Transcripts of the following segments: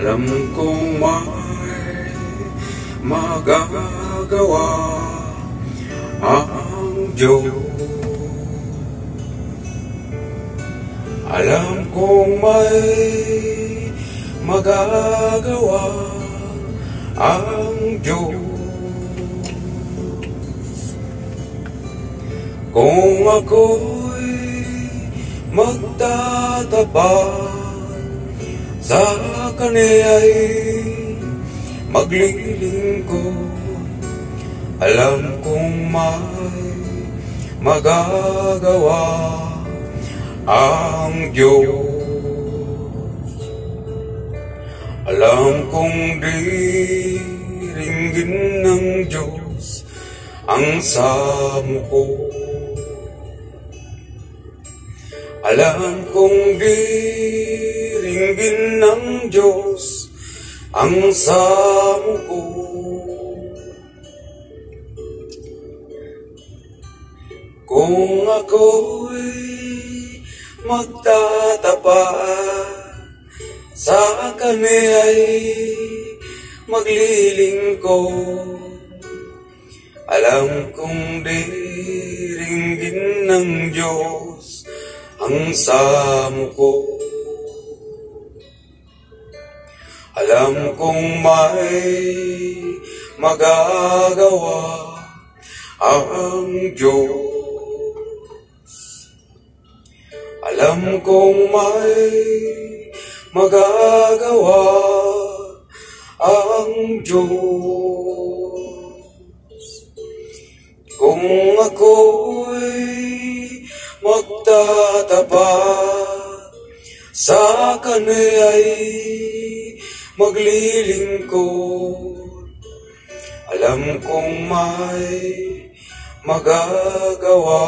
Alam kong may magagawa ang Diyos. Alam kong may magagawa ang Diyos. Kung ako'y magtatapat sa Kaniya'y maglilingkod, alam kong may magagawa ang Diyos. Alam kong diringgin ng Diyos ang samo ko. Alam kong diringgin ng Diyos ang samo ko. Kung ako'y magtatapat sa Kaniya'y maglilingkod, alam kong diringgin ng Diyos ang samo ko. Alam kong may magagawa ang Diyos. Alam kong may magagawa ang Diyos. Kung ako'y magtatapat sa Kaniya'y maglilingkod, alam kong may magagawa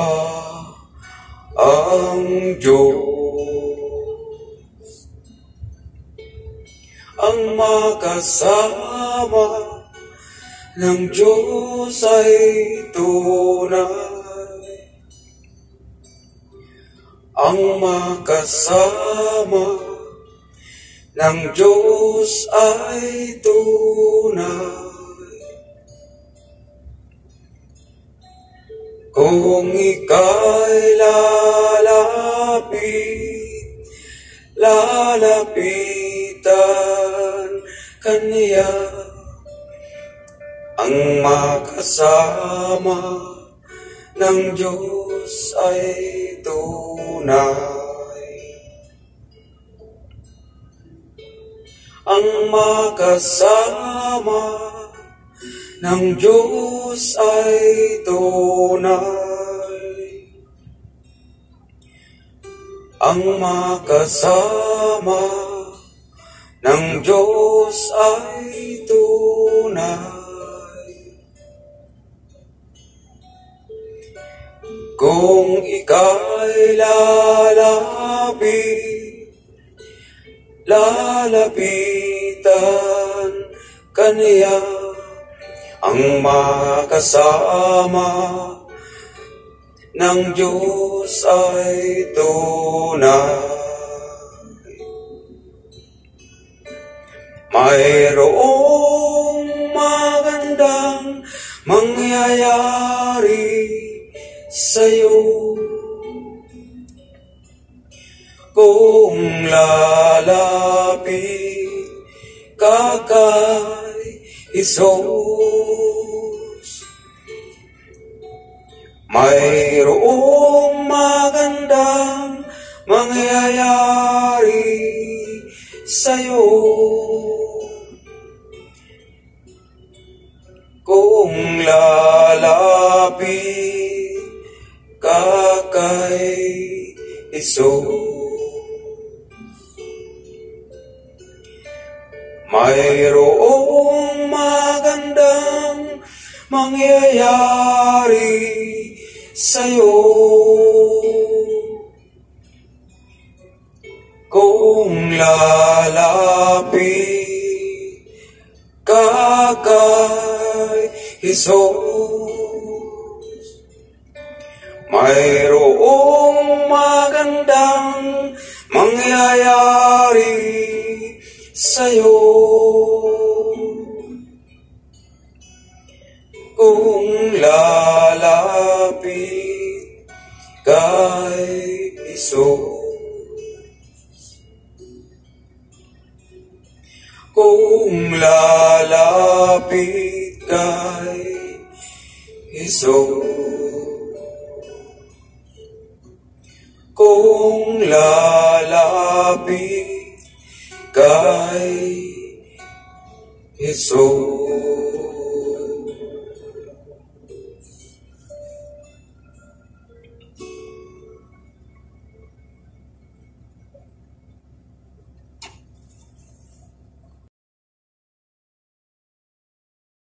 ang Diyos. Ang makasama ng Diyos ay tunay. Ang makasama ng Diyos ay tunay. Kung ika'y lalapitan Kaniya, ang makasama ng Diyos ay tunay. Ang makasama ng Diyos ay tunay. Ang makasama ng Diyos ay tunay. Kung ika'y lalapitan Kaniya, ang makasama ng Diyos ay tunay. Mayroong magandang mangyayari sa'yo kung lalapit ka kay Isus. Mayroong magandang mangyayari sa'yo kung lalapit ka kay Isus. Mayroong magandang mangyayari sa'yo kung lalapit ka kay Isus. Mayroong magandang mangyayari sa'yo Jesus. Kung lalapit kay Jesus, kung lalapit kay Jesus,